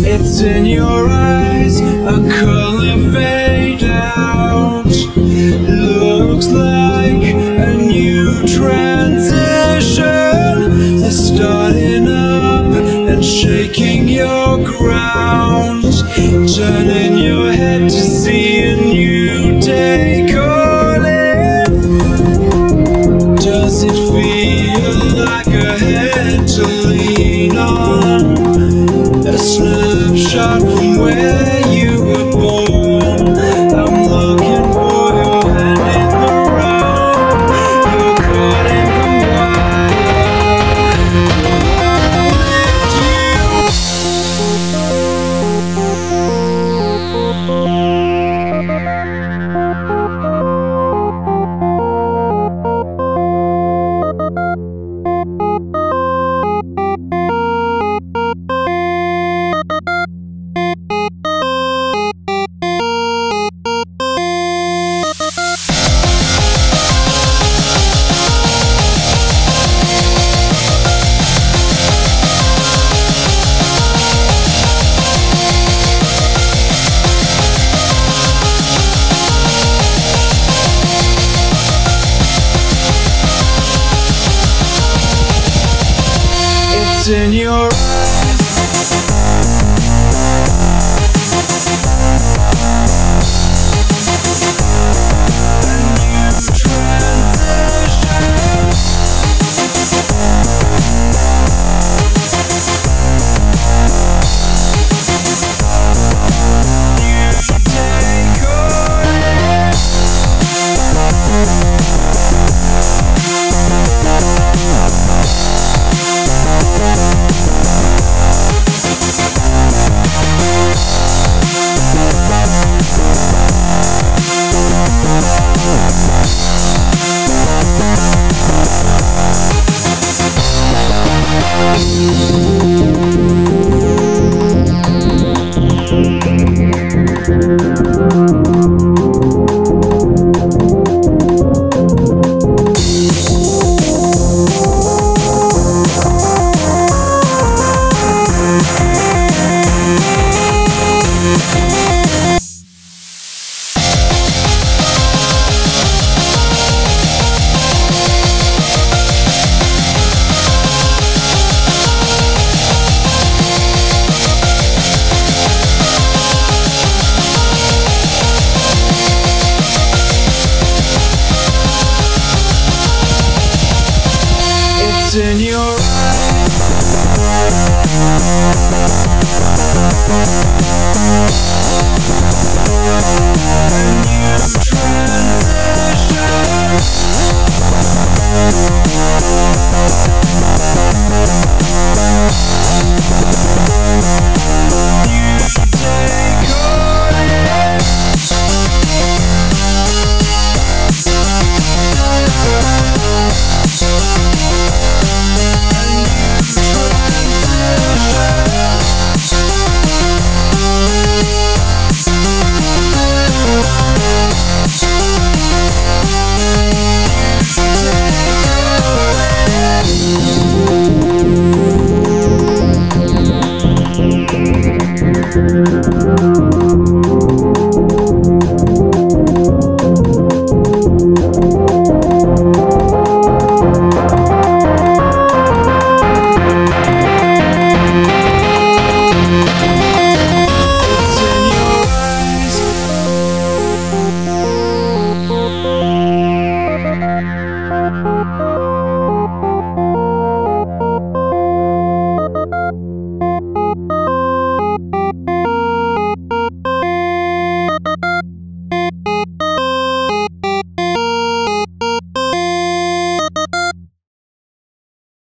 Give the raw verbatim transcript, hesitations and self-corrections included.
It's in your eyes, a color fade out. Looks like a new transition. They're starting up and shaking your ground, turning your head to see a new day calling. Does it feel like a head to lean on? A snapshot from where you were born. I'm looking for your hand in the rough. You're caught in the wire. It's in your eyes. It's in your eyes. Thank you.